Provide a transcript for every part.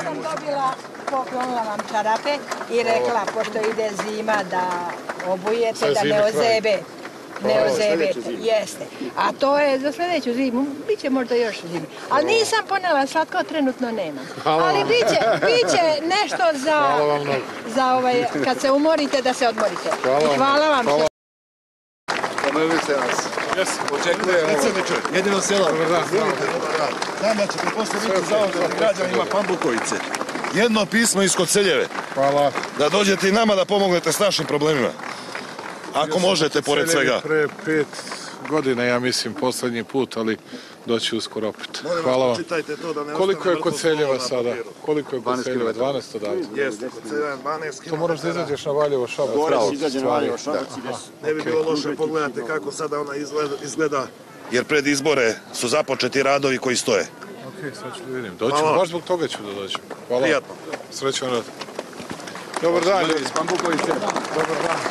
sam dobila, poklonila vam čarape i rekla, pošto ide zima, da obujete, da ne ozebe. Ne ozebete, jeste. A to je za sljedeću zimu, bit će možda još zimi. Ali nisam ponela, slatko trenutno nemam. Ali bit će nešto za kad se umorite, da se odmorite. I hvala vam što... Ponovite nas. Očekujemo. Predsjedniče, jedino sela. Dobar dan. Znam da ćete posle biti zauzeti građanima Pambukovice. Jedno pismo iz Koceljeve. Hvala. Da dođete i nama da pomognete s našim problemima. Ako možete, pored svega. Pre 5 godina, ja mislim, poslednji put, ali doći uskoro opet. Hvala vam. Koliko je Koceljeva sada? Koliko je Koceljeva? 12 odavde? Jeste, Koceljeva 12 km. To moraš da izađeš na Valjevo Šabac. Gore izađe na Valjevo Šabac. Ne bi bilo loše, pogledate kako sada ona izgleda. Jer pred izbore su započeti radovi koji stoje. Ok, sad ću da vidim. Doću, baš zbog toga ću da dođem. Hvala. Prijatno. Srećan rad. Dobar dan. Iz Pambukovice. Dobar dan.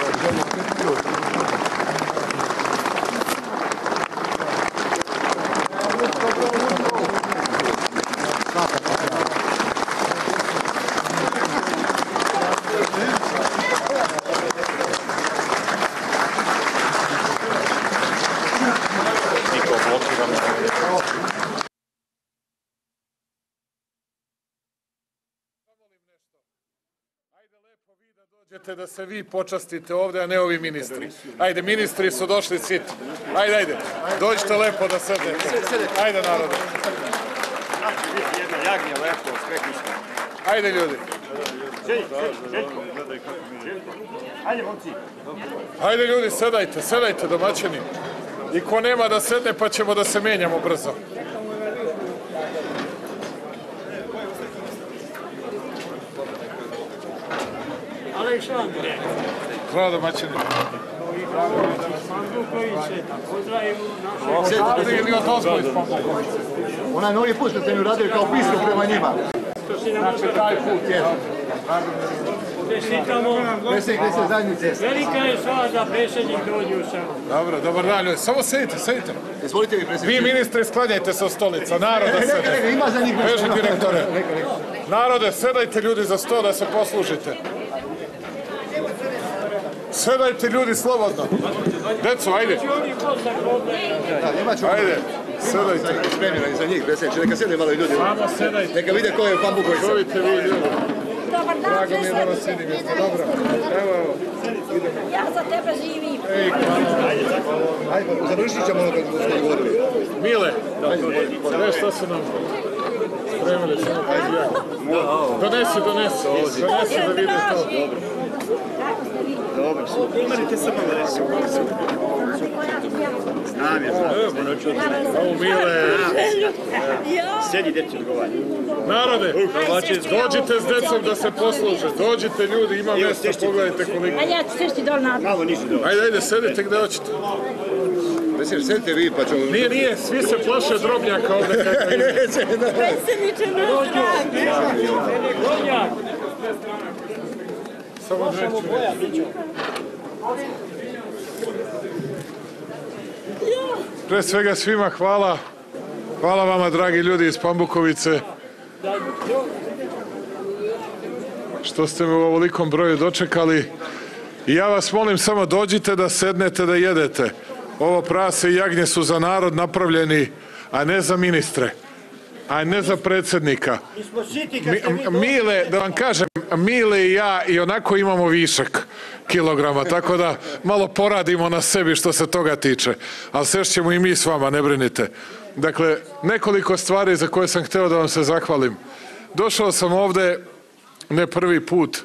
Da se vi počastite ovde, a ne ovi ministri. Ajde, ministri su došli siti. Ajde, dođite lepo da sedete. Ajde, narode. Jedna jagnja lepo, skrekništa. Ajde, ljudi. Ajde, momci. Ajde, ljudi, sedajte, domaćini. I ko nema da sedne, pa ćemo da se menjamo brzo. Aleksandre. Hvala domaćini. Ili od ozgo iz Pambukovice. Onaj novi put što ste mi uradili kao pismo prema njima. Znači, taj put je. Čestitamo. Predsjednik zajednice. Velika je stvar da predsjednik dođe u selo. Dobro, dobar dan, ljudi. Samo sedite. Izvolite mi, predsjednik. Vi, ministri, sklanjajte sa stolica. Narode, sedajte. Ima za njih. Beži, direktore. Narode, sedajte, ljudi, za sto da se poslužite. Sedajte, ljudi, slobodno. Deco, ajde. Ajde, sedajte. Spremljeno za njih, predsjedniče. Neka sjede malo i ljudi. Samo sedajte. Neka vide ko je Pambukovica. Čujte vi, ljudi. Drago mi je da vas vidim, jeste dobro. Evo, idemo. Ja za tebe živim. Ej, hvala. Ajde, završit ćemo ono kad smo govorili. Mile, sve što su nam spremili, samo kaži ja. Donesi da vide to. Dobro, umarite se malo reći. Znam je. Ovo, Mile. Sjedi, dječi, odgovaraj. Narode, dođite s decom da se posluže. Dođite, ljudi, ima mjesta, pogledajte koliko. A ja ću sešti dol na... Malo nisu dobro. Ajde, sedite gde hoćete. Predsjedniče, sedite vi pa ćemo... Nije, svi se plaše drobnjaka ovde kako ide. Predsjedniče, naš drag. Samo reći. Pre svega svima hvala. Hvala vama, dragi ljudi iz Pambukovice, što ste me u ovolikom broju dočekali. I ja vas molim, samo dođite da sednete, da jedete. Ovo prase i jagnje su za narod napravljeni, a ne za ministre, a ne za predsjednika. Mile, da vam kažem, Mile i ja i onako imamo višak kilograma, tako da malo poradimo na sebi što se toga tiče. Ali sešćemo i mi s vama, ne brinite. Dakle, nekoliko stvari za koje sam hteo da vam se zahvalim. Došao sam ovde ne prvi put,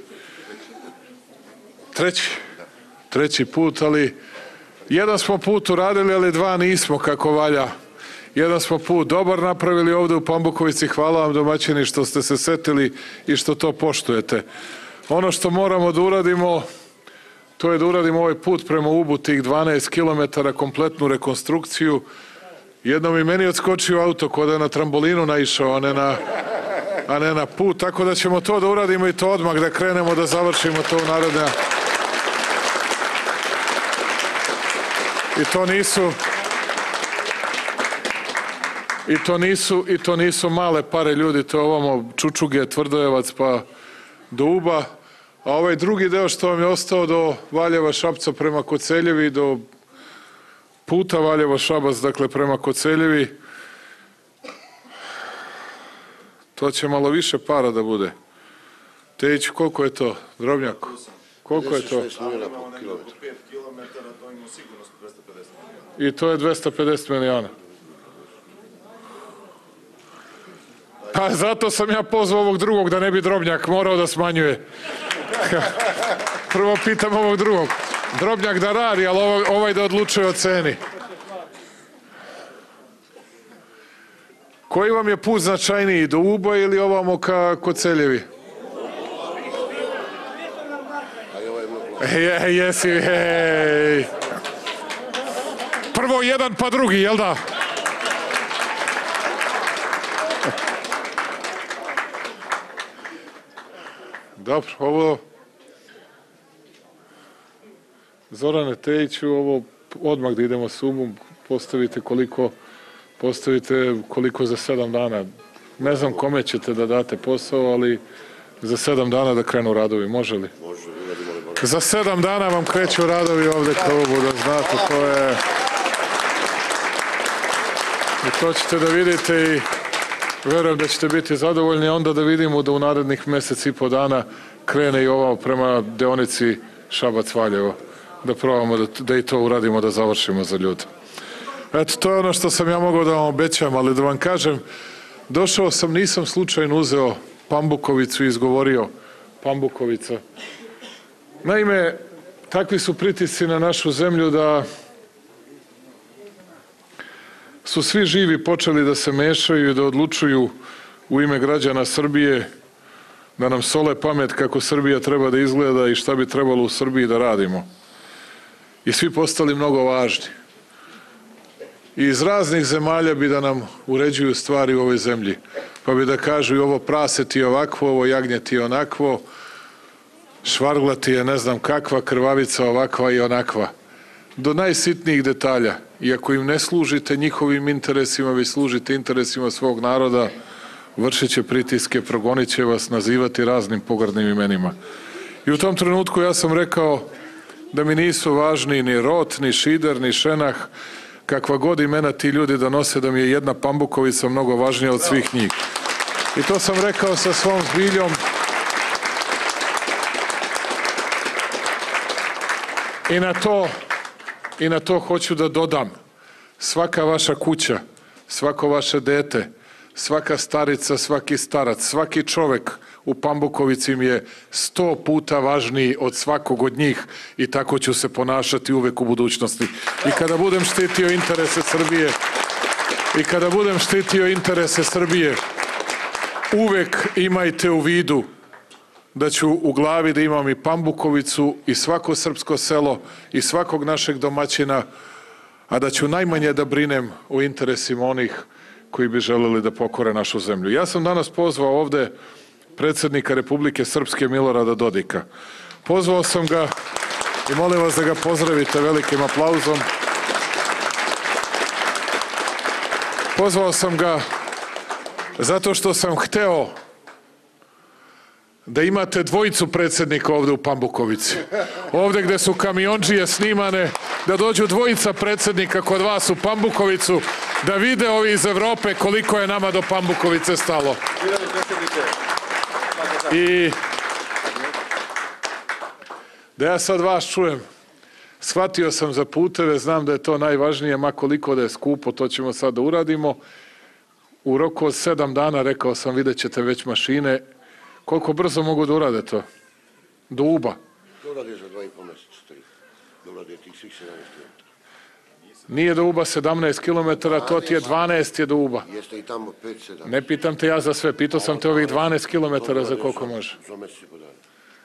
treći put, ali jedan smo put uradili, ali dva nismo kako valja. Jedan smo put dobar napravili ovde u Pambukovici, hvala vam domaćini što ste se setili i što to poštujete. Ono što moramo da uradimo, to je da uradimo ovaj put prema Ubu, tih 12 km, kompletnu rekonstrukciju. Jednom i meni odskočio auto kod je na trambolinu naišao, a ne na put, tako da ćemo to da uradimo i to odmah, da krenemo da završimo to u naredne. I to nisu male pare ljudi, to je ovamo Čučuge, Tvrdojevac pa do Uba. A ovaj drugi deo što vam je ostao do Valjeva, Šapca prema Koceljevi, do puta Valjevo, Šabac, dakle prema Koceljevi, to će malo više para da bude. Tejić, koliko je to, Drobnjak? Koliko je to? I to je 250 milijuna. Pa zato sam ja pozvao ovog drugog da ne bi Drobnjak morao da smanjuje. Prvo pitam ovog drugog. Drobnjak da radi, ali ovaj da odlučuje o ceni. Koji vam je put značajniji, do Uba ili ovamo ka Koceljevi? Jesi, hej. Prvo jedan pa drugi, jel da? Dobro, ovo Zorane Tejiću, ovo odmah da idemo s Ubom, postavite koliko za 7 dana. Ne znam kome ćete da date posao, ali za 7 dana da krenu radovi, može li? Može. Za 7 dana vam kreću radovi ovde ka Ubu, da znate, to je... I to ćete da vidite i verujem da ćete biti zadovoljni, a onda da vidimo da u narednih mesec i po dana krene i ovo prema deonici Šabac-Valjevo. Da probamo da i to uradimo, da završimo za ljude. Eto, to je ono što sam ja mogao da vam obećam, ali da vam kažem, došao sam, nisam slučajno uzeo Pambukovicu i izgovorio Pambukovica. Naime, takvi su pritisci na našu zemlju da su svi živi počeli da se mešaju i da odlučuju u ime građana Srbije, da nam sole pamet kako Srbija treba da izgleda i šta bi trebalo u Srbiji da radimo. I svi postali mnogo važni. I iz raznih zemalja bi da nam uređuju stvari u ovoj zemlji. Pa bi da kažu i ovo prase ti je ovakvo, ovo jagnje ti je onakvo, švargla ti je ne znam kakva, krvavica ovakva i onakva. Do najsitnijih detalja. I ako im ne služite njihovim interesima, već služite interesima svog naroda, vršit će pritiske, progonit će vas, nazivati raznim pogrdnim imenima. I u tom trenutku ja sam rekao da mi nisu važni ni Rot, ni Šider, ni Šenah, kakva god imena ti ljudi da nose, da mi je jedna Pambukovica mnogo važnija od svih njih. I to sam rekao sa svom zbiljom. I na to hoću da dodam. Svaka vaša kuća, svako vaše dete, svaka starica, svaki starac, svaki čovek u Pambukovici mi je 100 puta važniji od svakog od njih i tako ću se ponašati uvek u budućnosti. I kada budem štitio interese Srbije, uvek imajte u vidu da ću u glavi da imam i Pambukovicu i svako srpsko selo i svakog našeg domaćina, a da ću najmanje da brinem o interesima onih koji bi želeli da pokore našu zemlju. Ja sam danas pozvao ovde predsjednika Republike Srpske Milorada Dodika. Pozvao sam ga i molim vas da ga pozdravite velikim aplauzom. Pozvao sam ga zato što sam hteo da imate dvojicu predsjednika ovde u Pambukovici. Ovde gde su kamiondžije snimane, da dođu dvojica predsjednika kod vas u Pambukovicu, da vide ovi iz Evrope koliko je nama do Pambukovice stalo. I da ja sad vas čujem, shvatio sam za puteve, znam da je to najvažnije, ma koliko da je skupo, to ćemo sad da uradimo. U roku od 7 dana, rekao sam, vidjet ćete već mašine. Koliko brzo mogu da urade to? Do Uba? Da urade za 2,5 meseca, 3. Da urade tih svih 17 km. Nije do Uba 17 km, to ti je 12 je do Uba. Jeste i tamo 5-7. Ne pitam te ja za sve, pitao sam te ovih 12 km za koliko može. Za mesec i po dana.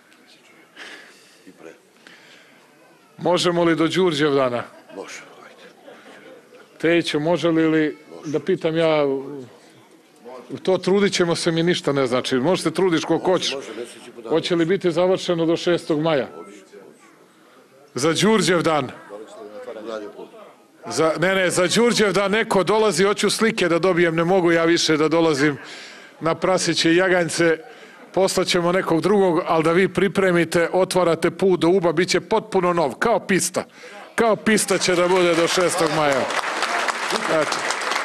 I pre. Možemo li do Đurđevdana? Može, ajde. Tejiću, može li ili, da pitam ja, to trudit ćemo se mi ništa ne znači. Možeš se trudiš koliko hoćeš. Hoće li biti završeno do 6. maja? Za Đurđevdan. Za Đurđev da neko dolazi, hoću slike da dobijem, ne mogu ja više da dolazim na prasiće i jaganjce, poslaćemo nekog drugog, ali da vi pripremite, otvarate put do Uba, bit će potpuno nov, kao pista. Kao pista će da bude do 6. maja. Eto.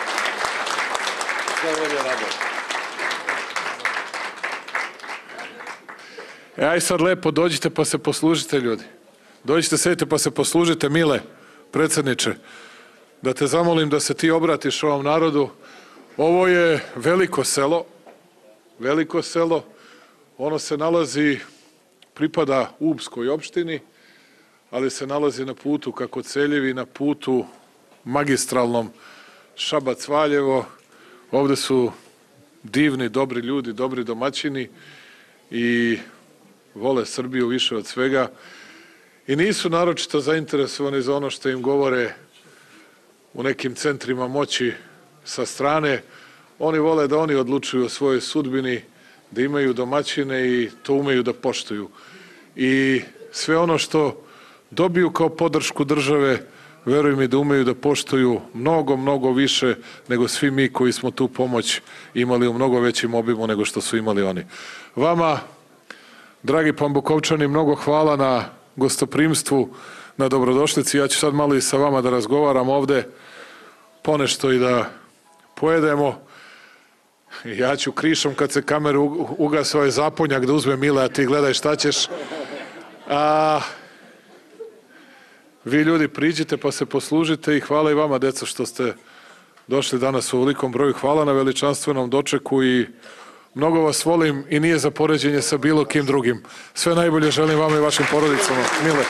Aj sad lepo dođite pa se poslužite, ljudi. Dođite, sedite pa se poslužite, Mile, predsjedniče, da te zamolim da se ti obratiš ovom narodu. Ovo je veliko selo, ono se nalazi, pripada Ubskoj opštini, ali se nalazi na putu ka Koceljevi, na putu magistralnom Šabac-Valjevo. Ovde su divni, dobri ljudi, dobri domaćini i vole Srbiju više od svega i nisu naročito zainteresovani za ono što im govore u nekim centrima moći sa strane. Oni vole da oni odlučuju o svojoj sudbini, da imaju domaćine i to umeju da poštuju. I sve ono što dobiju kao podršku države, veruj mi da umeju da poštuju mnogo, mnogo više nego svi mi koji smo tu pomoć imali u mnogo većim obimu nego što su imali oni. Vama, dragi Pambukovčani, mnogo hvala na gostoprimstvu, na dobrodošlici. Ja ću sad malo i sa vama da razgovaram ovde, ponešto i da pojedemo. Ja ću krišom kad se kamer ugasi ovaj zaponjak da uzme Mile, a ti gledaj šta ćeš. Vi ljudi priđite pa se poslužite i hvala i vama, deco, što ste došli danas u ovolikom broju. Hvala na veličanstvenom dočeku i mnogo vas volim i nije za poređenje sa bilo kim drugim. Sve najbolje želim vama i vašim porodicama. Mile.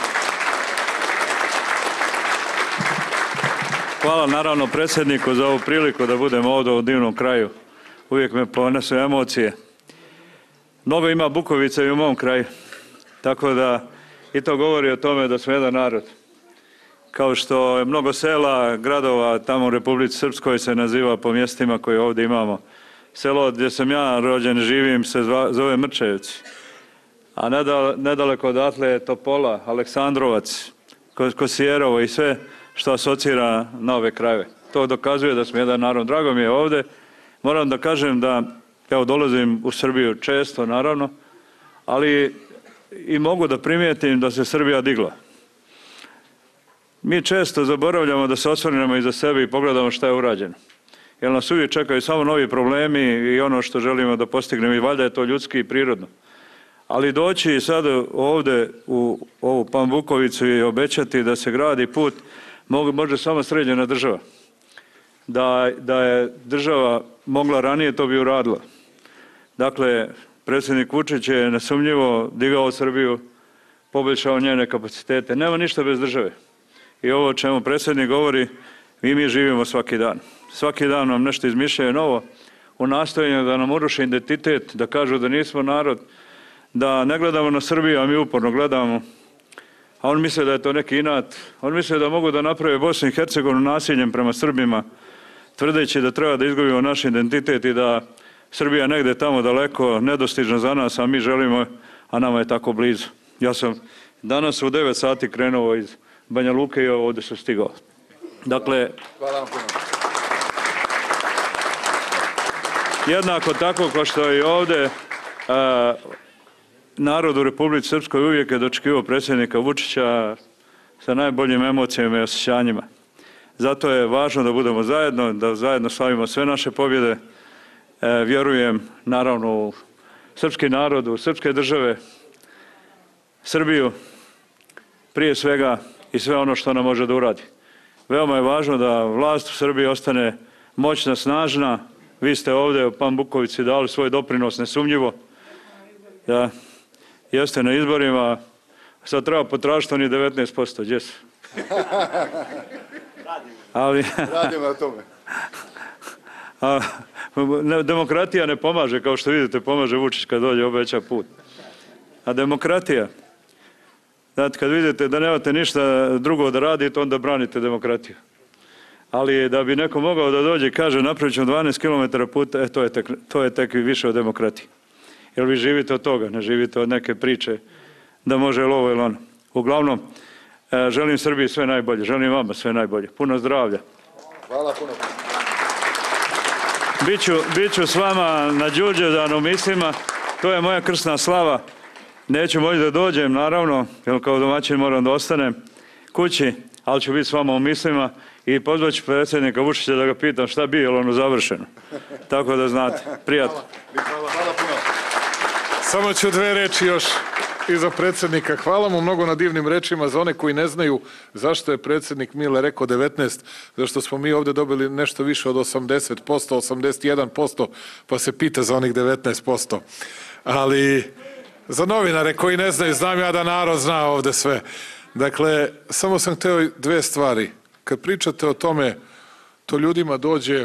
Hvala naravno predsjedniku za ovu priliku da budem ovdje u divnom kraju. Uvijek me ponesu emocije. Mnogo ima Bukovica i u mom kraju. Tako da i to govori o tome da smo jedan narod. Kao što je mnogo sela, gradova tamo u Republici Srpskoj se naziva po mjestima koje ovdje imamo. Selo gdje sam ja rođen, živim, se zove Mrčevci. A nedaleko odatle je Topola, Aleksandrovac, Kosijerovo i sve što asocira na ove krajeve. To dokazuje da smo jedan narod. Drago mi je ovdje. Moram da kažem da, evo, dolazim u Srbiju često, naravno, ali i mogu da primijetim da se Srbija digla. Mi često zaboravljamo da se osvrnemo iza sebe i pogledamo šta je urađeno. Jer nas uvijek čekaju samo novi problemi i ono što želimo da postignemo i valjda je to ljudski i prirodno. Ali doći sad ovdje u ovu Pambukovicu i obećati da se gradi put može samo sređena država. Da je država mogla ranije, to bi uradila. Dakle, predsjednik Vučić je nesumnjivo digao Srbiju, poboljšao njene kapacitete. Nema ništa bez države. I ovo o čemu predsjednik govori, mi živimo svaki dan. Svaki dan nam nešto izmišljaju novo u nastojanju da nam uruše identitet, da kažu da nismo narod, da ne gledamo na Srbiju, a mi uporno gledamo. A on misle da je to neki inat. On misle da mogu da naprave Bosnu i Hercegovinu nasiljem prema Srbima, tvrdeći da treba da izgubimo naš identitet i da Srbija negde tamo daleko, nedostižna za nas, a mi želimo, a nama je tako blizu. Ja sam danas u 9 sati krenuo iz Banja Luke i ovdje sam stigao. Dakle, jednako tako kao što je i ovdje, narod u Republici Srpskoj uvijek je dočekivao predsjednika Vučića sa najboljim emocijama i osjećanjima. Zato je važno da budemo zajedno, da zajedno slavimo sve naše pobjede. Vjerujem, naravno, u srpski narod, u srpske države, Srbiju, prije svega i sve ono što ona može da uradi. Veoma je važno da vlast u Srbiji ostane moćna, snažna. Vi ste ovdje u Pambukovici dali svoj doprinos nesumnjivo. Da jeste na izborima, sad treba potražiti oni 19%, gdje su? Radimo na tome. Demokratija ne pomaže, kao što vidite, pomaže Vučić kad dođe obeća put. A demokratija, znate, kad vidite da nemate ništa drugo da radite, onda branite demokratiju. Ali da bi neko mogao da dođe i kaže napravit ćemo 12 km puta, to je tek više od demokratije. Jer vi živite od toga, ne živite od neke priče da može ili ovo ili ono. Uglavnom, Želim Srbiji sve najbolje, želim vama sve najbolje. Puno zdravlja. Hvala puno. Biću s vama na Đurđevdanu u mislima, to je moja krsna slava. Neću moći da dođem, naravno, jer kao domaćin moram da ostanem kući, ali ću biti s vama u mislima i pozvat ću predsjednika Vučića da ga pitam šta bi, je li ono završeno. Tako da znate, prijatno. Hvala puno. Samo ću 2 reči još iza predsjednika. Hvala mu mnogo na divnim rečima. Za one koji ne znaju zašto je predsjednik Mile rekao 19, zašto smo mi ovdje dobili nešto više od 80%, 81%, pa se pita za onih 19%. Ali za novinare koji ne znaju, znam ja da narod zna ovdje sve. Dakle, samo sam hteo 2 stvari. Kad pričate o tome, to ljudima dođe,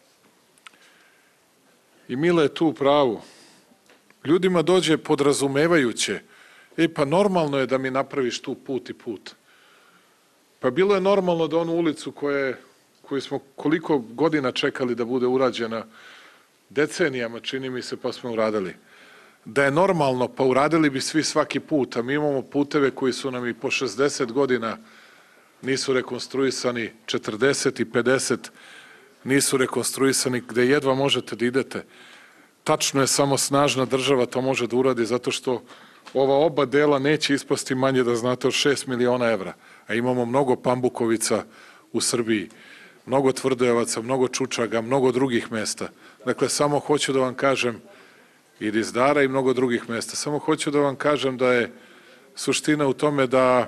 i Mile je tu u pravu, ljudima dođe podrazumevajuće, pa normalno je da mi napraviš tu put i put. Pa bilo je normalno da onu ulicu koju smo koliko godina čekali da bude urađena, decenijama čini mi se, pa smo uradili. Da je normalno, pa uradili bi svi svaki put, a mi imamo puteve koji su nam i po 60 godina nisu rekonstruisani, 40 i 50 nisu rekonstruisani, gde jedva možete da idete. Tačno je, samo snažna država to može da uradi, zato što ova oba dela neće ispasti manje, da znate, od 6 miliona evra. A imamo mnogo Pambukovica u Srbiji, mnogo Tvrdojevaca, mnogo Čučaga, mnogo drugih mesta. Dakle, samo hoću da vam kažem, i Dizdara i mnogo drugih mesta. Samo hoću da vam kažem da je suština u tome da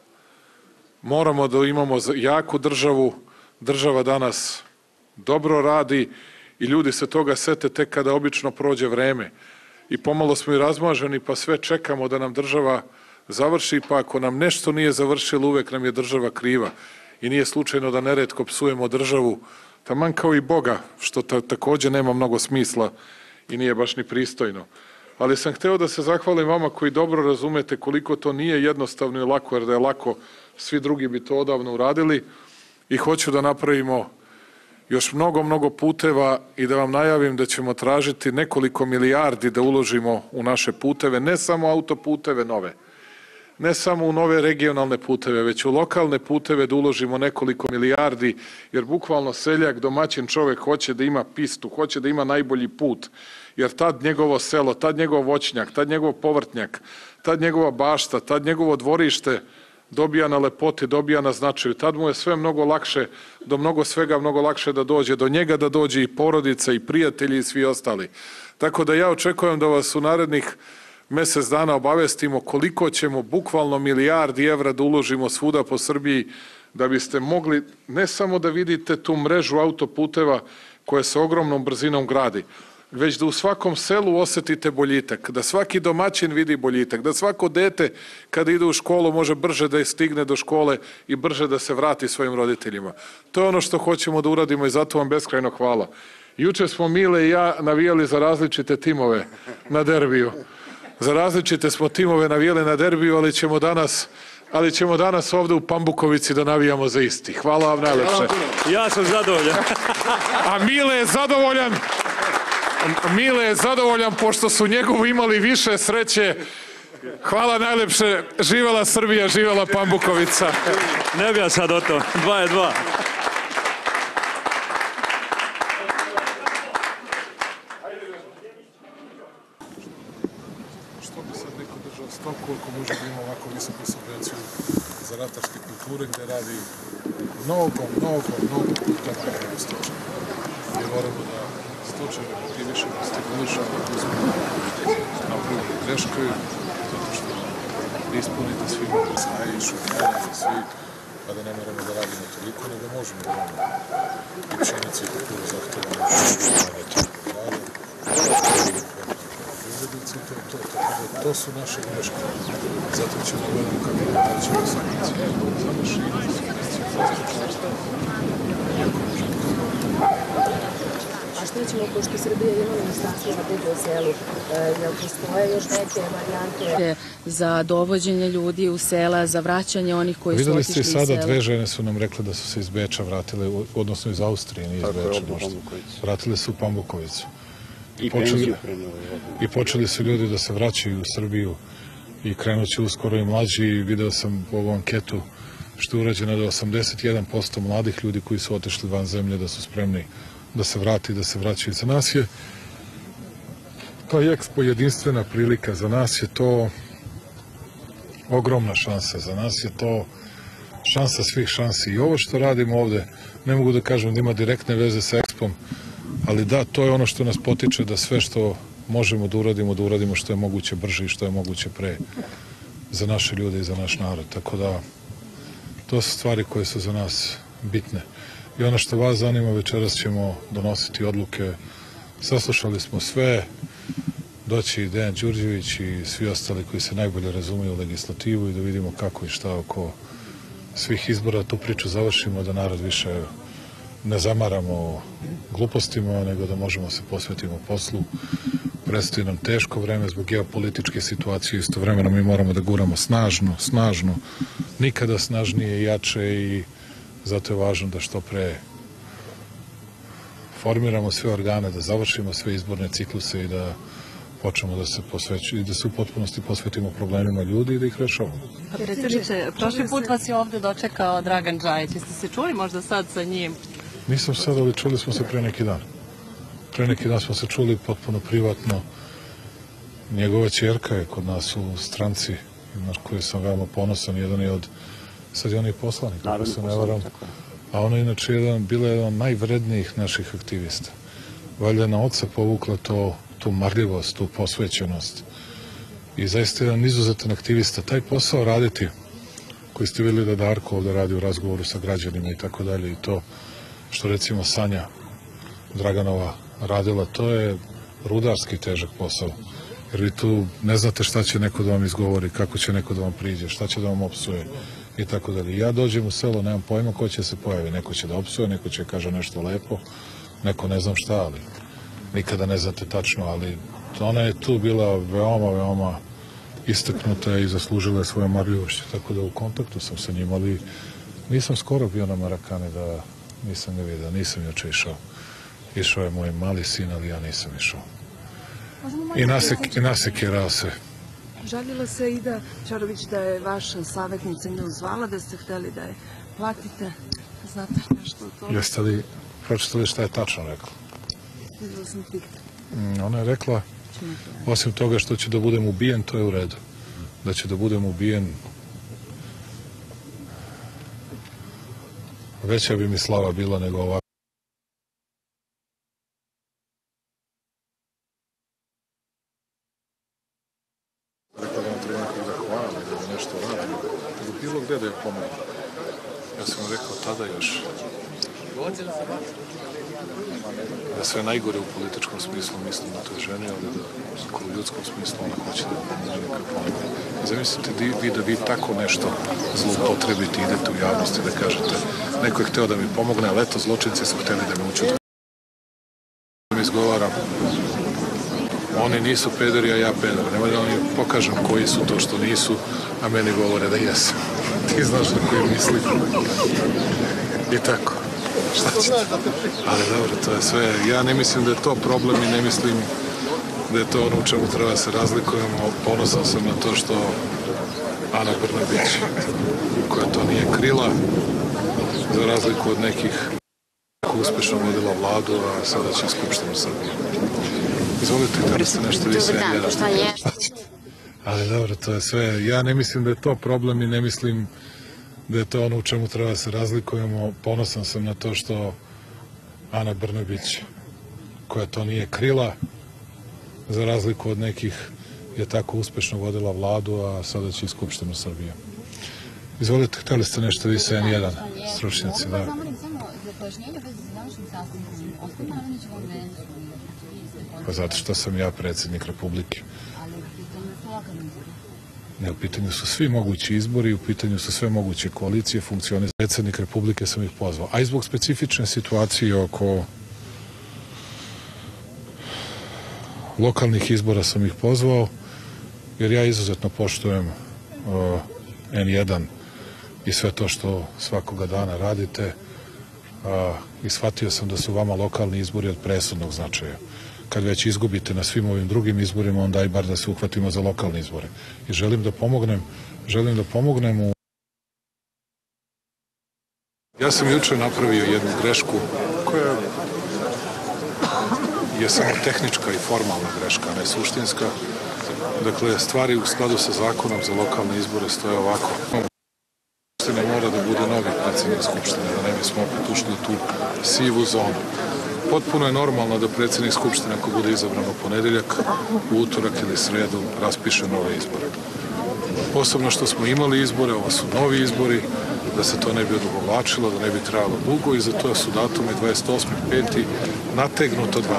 moramo da imamo jaku državu. Država danas dobro radi i ljudi se toga sete tek kada obično prođe vreme. I pomalo smo i razmaženi, pa sve čekamo da nam država završi, pa ako nam nešto nije završilo, uvek nam je država kriva. I nije slučajno da neretko psujemo državu, taman kao i Boga, što takođe nema mnogo smisla i nije baš ni pristojno. Ali sam hteo da se zahvalim vama koji dobro razumete koliko to nije jednostavno i lako, jer da je lako, svi drugi bi to odavno uradili, i hoću da napravimo još mnogo puteva i da vam najavim da ćemo tražiti nekoliko milijardi da uložimo u naše puteve, ne samo autoputeve nove, ne samo u nove regionalne puteve, već u lokalne puteve da uložimo nekoliko milijardi, jer bukvalno seljak, domaćin čovek hoće da ima pistu, hoće da ima najbolji put, jer tad njegovo selo, tad njegov voćnjak, tad njegov povrtnjak, tad njegova bašta, tad njegovo dvorište dobija na lepoti, dobija na značaju. Tad mu je sve mnogo lakše, do mnogo svega mnogo lakše da dođe, do njega da dođe i porodica i prijatelji i svi ostali. Tako da ja očekujem da vas u narednih mesec dana obavestimo koliko ćemo bukvalno milijardi evra da uložimo svuda po Srbiji, da biste mogli ne samo da vidite tu mrežu autoputeva koja se ogromnom brzinom gradi, već da u svakom selu osetite boljitak, da svaki domaćin vidi boljitak, da svako dete kada ide u školu može brže da stigne do škole i brže da se vrati svojim roditeljima. To je ono što hoćemo da uradimo i zato vam beskrajno hvala. Juče smo Mile i ja navijali za različite timove na derbiju. Za različite smo timove navijali na derbiju, ali ćemo danas ovde u Pambukovici da navijamo za isti. Hvala vam najlepše. Ja sam zadovoljan. A Mile je zadovoljan. Mile je zadovoljan pošto su njegovu imali više sreće. Hvala najlepše. Živela Srbija, živela Pambukovica. Ne bi ja sad o to. 2 je 2. Što bi sad neko držao stop koliko može da ima ovako visoku subvenciju za ratarske kulture gde radi mnogo puta najbolje stočara. Mi moramo da stočare motivišemo, stimulišemo, da uzmemo napravili greške, zato što da ispunite svi saje i šukara i svi, pa da ne moramo da radimo toliko, nego možemo da radimo i pšenici i kulturu zahtevamo manje čekog rada. To su naše greške. Zato ćemo gledati kako da ćemo sankcije završiti, A što ćemo, pošto Srbija ima ministarstvo za brigu o selu, jel postoje još neke varijante za dovođenje ljudi u sela, za vraćanje onih koji su otišli iz sela? Videli ste sada, 2 žene su nam rekle da su se iz Beča vratile, odnosno iz Austrije, nije iz Beča možda. Vratile su u Pambukovicu. I počeli su ljudi da se vraćaju u Srbiju i krenući uskoro i mlađi. Video sam ovu anketu što je urađeno da 81% mladih ljudi koji su otišli van zemlje da su spremni da se vrati, da se vraćaju. Za nas je taj ekspo jedinstvena prilika, za nas je to ogromna šansa, za nas je to šansa svih šansi. I ovo što radimo ovde, ne mogu da kažem da ima direktne veze sa ekspom, ali da, to je ono što nas potiče da sve što možemo da uradimo što je moguće brže i što je moguće pre za naše ljude i za naš narod. Tako da, to su stvari koje su za nas bitne. I ono što vas zanima, večeras ćemo donositi odluke. Saslušali smo sve, doći i Dejan Đurđević i svi ostali koji se najbolje razumiju u legislativu i da vidimo kako i šta oko svih izbora. Tu priču završimo, da narod više ne zamaramo glupostima, nego da možemo se posvetimo poslu. Predstoji nam teško vreme zbog geopolitičke situacije, istovremeno mi moramo da guramo snažno, nikada snažnije i jače, i zato je važno da što pre formiramo sve organe, da završimo sve izborne cikluse i da počnemo da se posvećujemo i da se u potpunosti posvetimo problemima ljudi i da ih rešavamo. Predsjedniče, prošli put vas je ovde dočekao Dragan Džajić. Jeste se čuli možda sad sa njim? Nisam sad, ali čuli smo se pre neki dan. Pre neki dan smo se čuli potpuno privatno. Njegova ćerka je kod nas u stranci, na koju sam veoma ponosan. Jedan je od, sad je on i poslanik, ako se ne varam. A ona je inače bila jedan od najvrednijih naših aktivista. Valjda na oca povukla tu marljivost, tu posvećenost. I zaista jedan izuzetan aktivista. Taj posao raditi, koji ste vidjeli da Darko ovde radi u razgovoru sa građanima i tako dalje, i to što recimo Sanja Draganova radila, to je rudarski težak posao. Jer vi tu ne znate šta će neko da vam izgovori, kako će neko da vam priđe, šta će da vam opsuje i tako dalje. Ja dođem u selo, nemam pojma ko će se pojavi. Neko će da opsuje, neko će kaže nešto lepo, neko ne znam šta, ali nikada ne znate tačno, ali ona je tu bila veoma istaknuta i zaslužila je svoje marljivošće, tako da u kontaktu sam sa njim, ali nisam skoro bio na Marakane, da nisam ga vidio, nisam juče išao. Išao je moj mali sin, ali ja nisam išao. I nasekirao se. Žalila se i da Ćorović da je vaša savjetnica nju zvala, da ste hteli da je platite. Znate nešto o tome? Jeste li pročitali šta je tačno rekla? Videla sam TikTok. Ona je rekla, osim toga što će da budem ubijen, to je u redu. Da će da budem ubijen, veća bi mi slava bila nego ovako. Rekla da vam treba nekog da hvala, da nešto radi, da bilo gde da je pomogu. Ja sam rekao tada još da sve najgore u političkom smislu mislim na toj ženi, ali da u ljudskom smislu ona hoće da pomogne nekoj pomogu. Zamislite da vi tako nešto zloupotrebite, idete u javnosti da kažete neko je hteo da mi pomogne, ali eto zločinci su hteli da me učuti. Da mi izgovaram, oni nisu pederi, a ja peder. Nemoj da vam pokažem koji su to što nisu, a meni govore da jesu. Ti znaš na koje mislim. I tako. Šta ćete? Ali dobro, to je sve. Ja ne mislim da je to problem i ne mislim da je to ono u čemu treba se razlikujemo. Ponosan sam na to što Ana Brnabić, koja to nije krila, za razliku od nekih koji uspešno vodila vladu, a sada će Skupštinu Srbije. Izvolite, da ste nešto vi sve jedan. Ali dobro, to je sve. Ja ne mislim da je to problem i ne mislim da je to ono u čemu treba se razlikujemo. Ponosan sam na to što Ana Brnabić, koja to nije krila, za razliku od nekih, je tako uspešno vodila vladu, a sada će i Skupštinu Srbije. Izvolite, hteli ste nešto vi sa N1, stručnjaci, da. Pa zato što sam ja predsjednik Republike. Ne, u pitanju su svi mogući izbori, u pitanju su sve moguće koalicije, funkcionizam. Predsjednik Republike sam ih pozvao. A i zbog specifične situacije oko lokalnih izbora sam ih pozvao, jer ja izuzetno poštujem N1 i sve to što svakoga dana radite, i shvatio sam da su vama lokalni izbori od presudnog značaja. Kad već izgubite na svim ovim drugim izborima, onda i bar da se uhvatimo za lokalne izbore. I želim da pomognem u Ja sam juče napravio jednu grešku koja je samo tehnička i formalna greška, ne suštinska. Dakle, stvari u skladu sa zakonom za lokalne izbore stoje ovako. Skupština mora da bude novi predsjednik Skupštine, da ne bismo opet ušli u tu sivu zonu. Potpuno je normalno da predsjednik Skupštine, ako bude izabran u ponedeljak, u utorak ili sredu, raspiše nove izbore. Posebno što smo imali izbore, ovo su novi izbori, da se to ne bi odugovlačilo, da ne bi trajalo dugo i za to su datumi 28.5. nategnuto 12.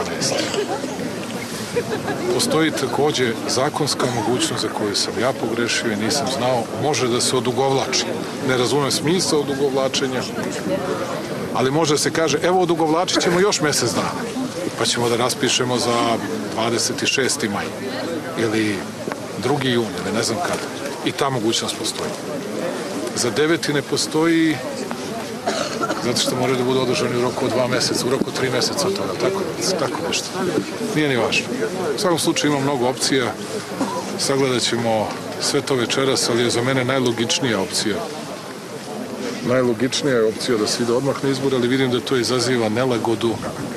Postoji takođe zakonska mogućnost za koju sam ja pogrešio i nisam znao, može da se odugovlači. Ne razumem smisao odugovlačenja, ali može da se kaže, evo odugovlačit ćemo još mesec dana, pa ćemo da raspišemo za 26. maj ili 2. jun ili ne znam kada. I ta mogućnost postoji. Za 9. ne postoji, zato što moraju da budu održani u roku od 2 meseca, u roku 3 meseca od toga, tako nešto. Nije ni važno. U svakom slučaju ima mnogo opcija, sagledat ćemo sve to večeras, ali je za mene najlogičnija opcija. Najlogičnija je opcija da se ide odmah na izbor, ali vidim da to izaziva nelagodu,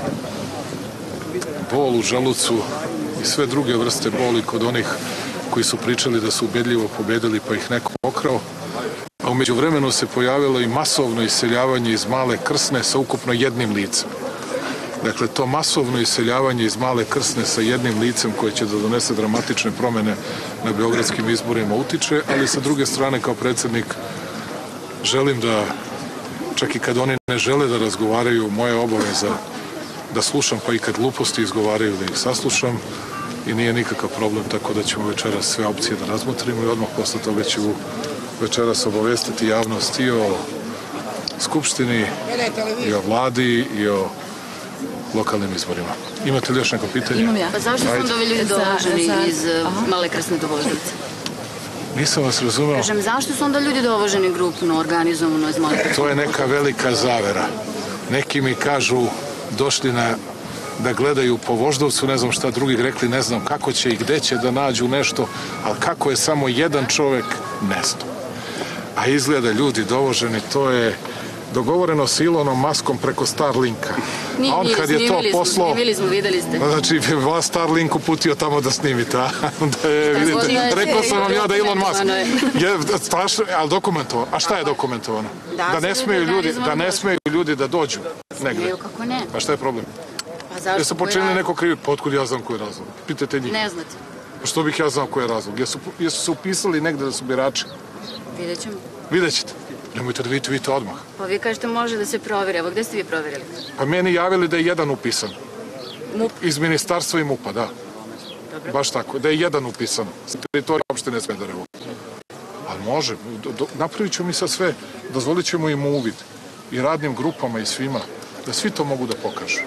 bol u želucu i sve druge vrste boli kod onih koji su pričali da su ubedljivo pobedili pa ih neko pokrao. A umeđu vremenu se pojavilo i masovno iseljavanje iz Male Krsne sa ukupno jednim licem. Dakle, to masovno iseljavanje iz Male Krsne sa jednim licem koje će da donese dramatične promene na beogradskim izborima utiče, ali sa druge strane kao predsjednik želim da, čak i kad oni ne žele da razgovaraju, moja obaveza da slušam, pa i kad gluposti izgovaraju da ih saslušam i nije nikakav problem, tako da ćemo večeras sve opcije da razmotrimo i odmah posle toga ću večeras obavestiti javnost i o Skupštini, i o vladi, i o lokalnim izborima. Imate li još neko pitanje? Imam ja. Pa zašto su onda ovi ljudi dovoženi iz Male Krsne do Voždovca? Nisam vas razumeo. Kažem, zašto su onda ljudi dovoženi grupno, organizovano iz Male Krsne? To je neka velika zavera. Neki mi kažu došli da gledaju po Voždovcu, ne znam šta drugi rekli, ne znam kako će i gde će da nađu nešto, ali kako je samo jedan čovek, ne znam. A izgleda ljudi dovoženi, to je dogovoreno s Elonom Muskom preko Starlinka. A on kad je to poslao... Snimili smo, videli ste. Znači, vas Starlink uputio tamo da snimite, a? Rekao sam vam ja da Elon Musk... Strašno, ali dokumentovano. A šta je dokumentovano? Da ne smeju ljudi da dođu negde. Kako ne? A šta je problem? Pa zašto? Jesu počinili neko krivi? Pa otkud ja znam koji je razlog? Pitajte njih. Ne znate. Pa što bih ja znao koji je razlog? Jesu se upisali negde da su birači? Vidjet ćemo. Vidjet ćete. Nemojte da vidite odmah. Pa vi kažete može da se provjeri. Evo, gde ste vi provjerili? Pa meni javili da je jedan upisan. MUP? Iz ministarstva i MUP-a, da. Dobro. Baš tako, da je jedan upisan. S teritorije opštine Smederevo. Ali može, napravit ćemo mi sad sve, dozvolit ćemo im uvid i radnim grupama i svima, da svi to mogu da pokažu.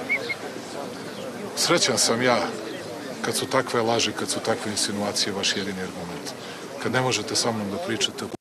Srećan sam ja kad su takve laži, kad su takve insinuacije vaš jedini argument. Kad ne možete sa mnom da pričate o...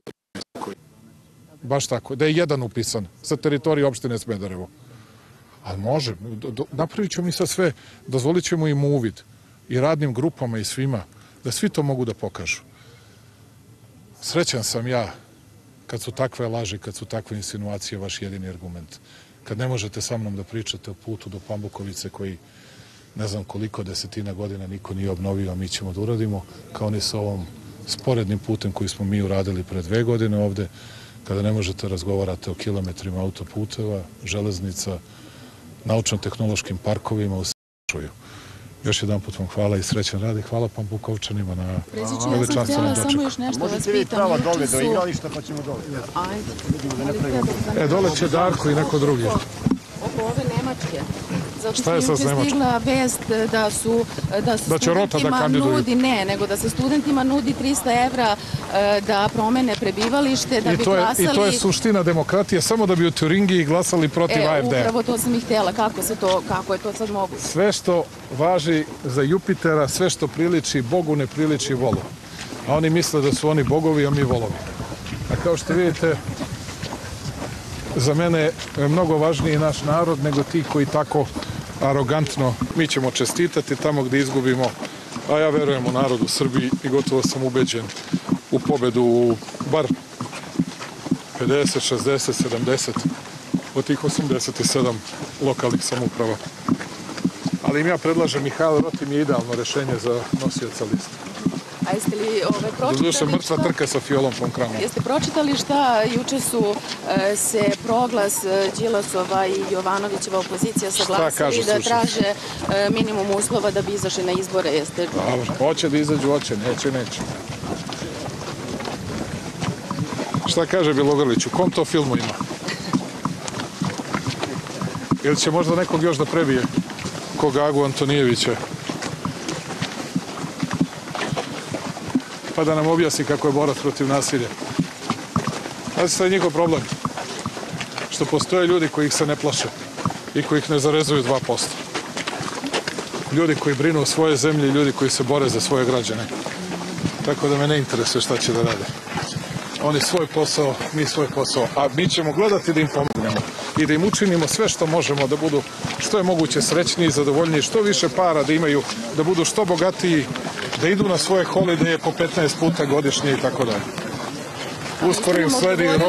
Baš tako, da je jedan upisan sa teritorije opštine Smederevo. Ali može, napravit ćemo mi sad sve, dozvolit ćemo im uvid i radnim grupama i svima, da svi to mogu da pokažu. Srećan sam ja kad su takve laži, kad su takve insinuacije vaš jedini argument. Kad ne možete sa mnom da pričate o putu do Pambukovice koji ne znam koliko desetina godina niko nije obnovio, a mi ćemo da uradimo, kao ni sa ovom sporednim putem koji smo mi uradili pre 2 godine ovde, kada ne možete razgovarate o kilometrima autoputeva, železnica, naučno-tehnološkim parkovima u Sečuju. Još jedan put vam hvala i srećan rad i hvala Pambukovčanima na veličanstvenom dočeku. Samo još nešto vas Možete vi prava dole do igrališta pa ćemo dole. Ajde. Dole će Darko i neko drugi. Oko ove Nemačke. Zato Šta je što sad s Nemačkom? stigla vest da se studentima nudi, nego da se studentima nudi 300 evra da promene prebivalište, da bi glasali... I to je suština demokratije, samo da bi u Turingiji glasali protiv AfD. Upravo to sam i htjela, kako je to sad moguće? Sve što važi za Jupitera, sve što priliči Bogu, ne priliči volu. A oni misle da su oni bogovi, a mi volovi. A kao što vidite, za mene je mnogo važniji naš narod nego ti koji tako arogantno, mi ćemo čestitati tamo gde izgubimo, a ja verujem u narodu Srbiji i gotovo sam ubeđen u pobedu u bar 50, 60, od tih 87 lokalnih samouprava. Ali im ja predlažem, Mihajlo Roti mi je idealno rešenje za nosioca liste. A jeste li pročitali Doduše mrtva trka sa Fiolom von Kramon. Jeste pročitali šta juče su se proglas Đilasova i Jovanovićeva opozicija saglasili da traže minimum uslova da bi izašli na izbore? Jeste... Dobro, hoće da izađu, hoće, neće. Šta kaže Bjelogrlić, u kom to filmu ima? Ili će možda nekog još da prebije? Ko Gagu Antonijevića? Pa da nam objasni kako je borac protiv nasilja. Znači, to je njihov problem. Što postoje ljudi koji ih se ne plaše i koji ih ne zarezuju 2%. Ljudi koji brinu o svoje zemlje i ljudi koji se bore za svoje građane. Tako da me ne interesuje šta će da rade. Oni svoj posao, mi svoj posao. A mi ćemo gledati da im pomognemo i da im učinimo sve što možemo da budu što je moguće srećniji i zadovoljniji, što više para da imaju, da budu što bogatiji, da idu na svoje holideje po 15 puta godišnje i tako dalje. Uskoro im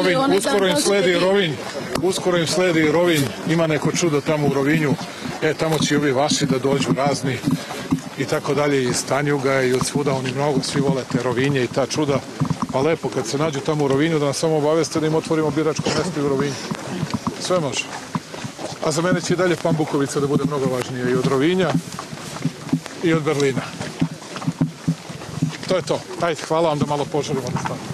sledi Rovinj, ima neko čudo tamo u Rovinju, tamo će i ovi vaši da dođu razni i tako dalje, iz Tanjuga i od svuda, oni mnogo, svi vole te Rovinje i ta čuda, pa lepo kad se nađu tamo u Rovinju da nas samo obaveste da im otvorimo biračko mesto i u Rovinju. Sve može. A za mene će i dalje Pambukovica da bude mnogo važnija i od Rovinja i od Berlina. To je to. Ajde, hvala vam da malo poželimo da stavimo.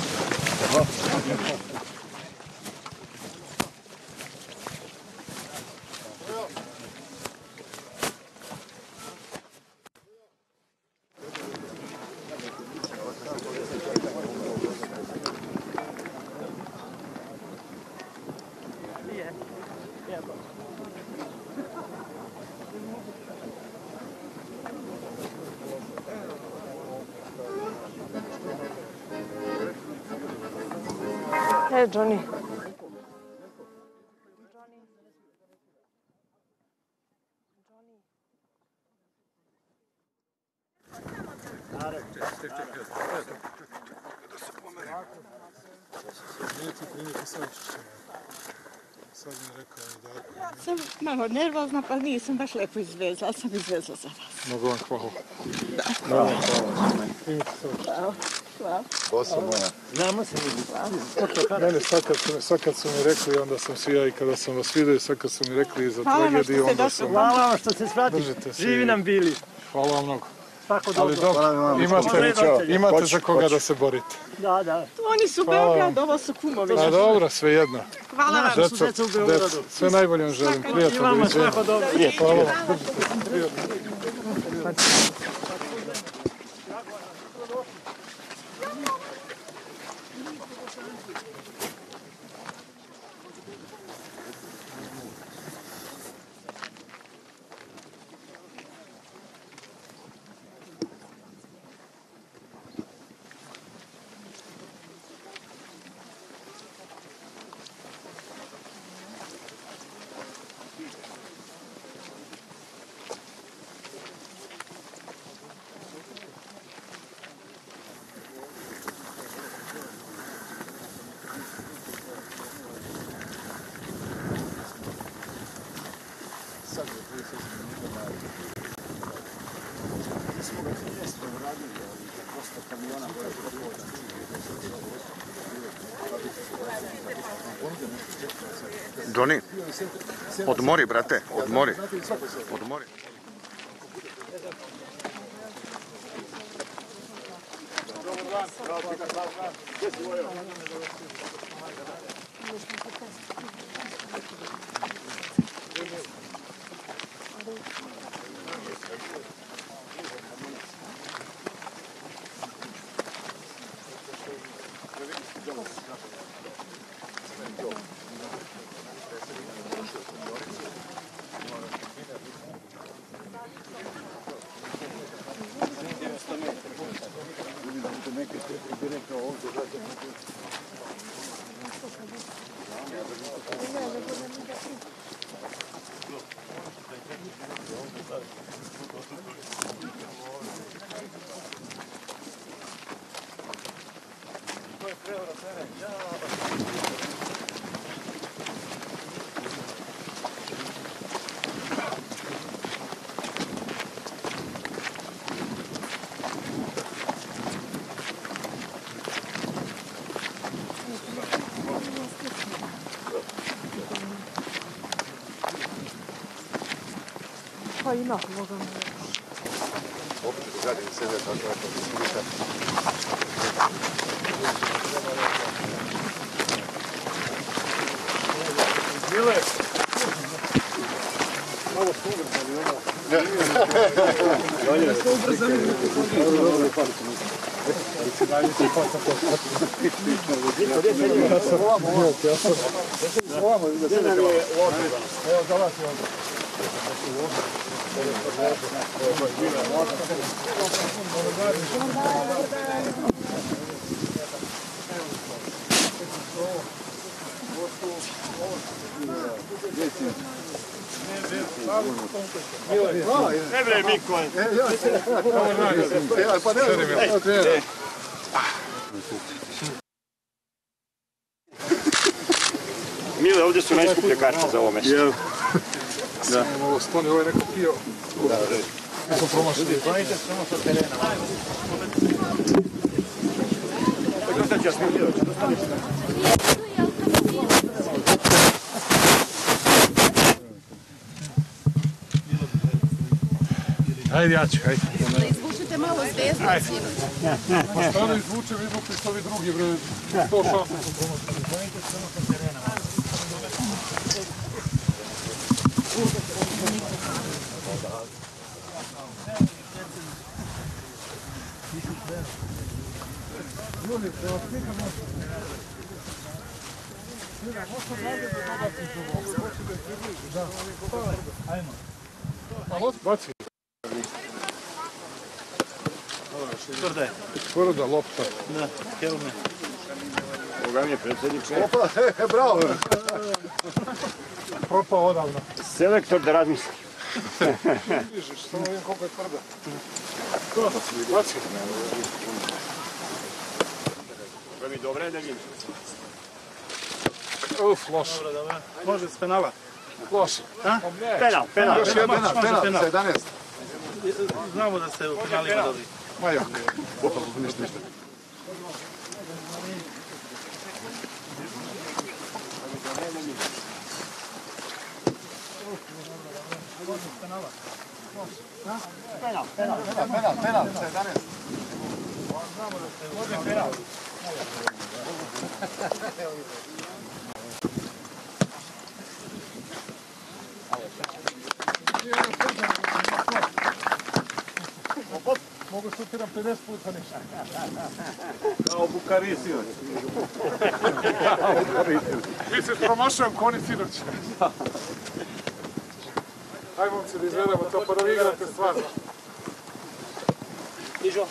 Johnny. Ja sam malo nervozna, pa nisam baš lepo izvezla, ali sam izvezla za vas. Mnogo vam hvala. Da. Hvala. Hvala. Bosa moja. Znamo se mi. Mene sad kad su mi rekli, onda sam svi ja i kada sam vas vidio, sad kad su mi rekli za tragediju, onda sam... Hvala vam što ste svratili. Živi nam bili. Hvala vam mnogo. Tako dobro. Imate za koga da se borite. Da. Oni su Beograd, ovo su kumovi. A dobro, sve jedno. Hvala vam što ste u Beogradu. Sve najbolje vam želim. Prijatno da vidite. Svako dobro. Hvala vam. Johnny, odmori, brate, odmori. Ne, Pa ima, Boga mi. Opet građani sebe tako vidite. Mile! Malo su ubrzali, ono. Ne bre, Miko. Mile, ovdje su najskuplje karte za ovo mjesto. Da. Ovo skloni, ovo je neko pio. Da, reći. Smo promašili. Sklonite samo sa terena. Ajde, ja ću, ajde. Izvučite malo zvezdu. Pa šta da izvučem, izvukli su ovi drugi, bre. 100 šansa su promašili. Sklonite samo sa terena. Baci. Tvrda lopta. Da, helme. Boga mi je predsjedniče. Opa, bravo. Propao odavno. Selektor da razmisli. Vidiš, samo vidim koliko je tvrda. Baci. Ovo mi dobro je da vidim. Uf, loše. Može s penala. Loše. Penal. Još jedan penal, 11. Znamo da se u penalima dobri. Ma jok. Opa, ništa. Penal, 11. Mogu šutiram 50 puta ništa. Kao Bukari sinoć. Mislim, promašujem koni sinoć. Ajde, momci, da izvedemo to, pa da vi igrate stvarno. Ižo.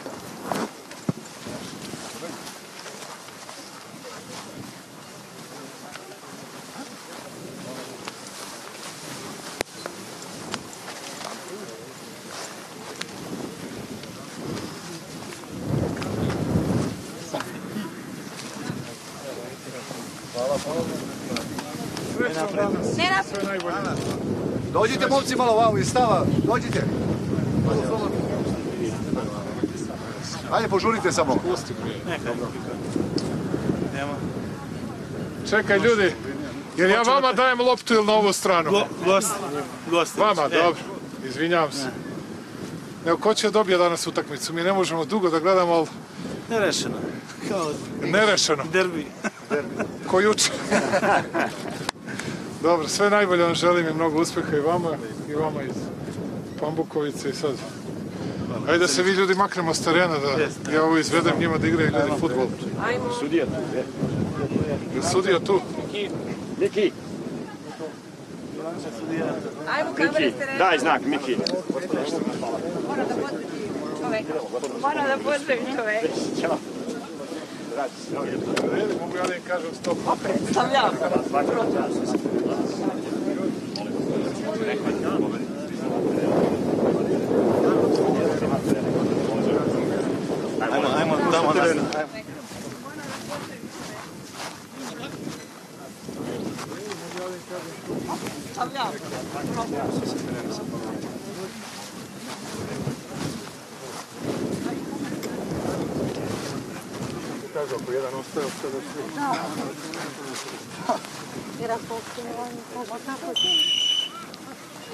Dođite momci malo vamo iz stava, dođite. Ajde, požurite samo. Čekaj, ljudi, jer ja vama dajem loptu ili na ovu stranu? Gosti. Vama, dobro, izvinjavam se. Evo, ko će dobije danas utakmicu? Mi ne možemo dugo da gledamo, ali... Nerešeno. Nerešeno. Derbi. Ko juče. Dobro, sve najbolje vam želim i mnogo uspjeha i vama iz Pambukovice i sad. Ajde da se vi ljudi maknemo s terena, da ja ovo izvedem njima da igraju ljudi futbol. Sudija tu. Je sudija tu? Miki. Ajmo kamere s terena. Daj znak, Miki. Mora da pozdravim čovek. Mogu ja da im kažem stop. Stavljam. Ajmo tamo na terenu. Stavljam. Kažu, ako jedan ostaje, ostaje da svi. Jer ako se on može tako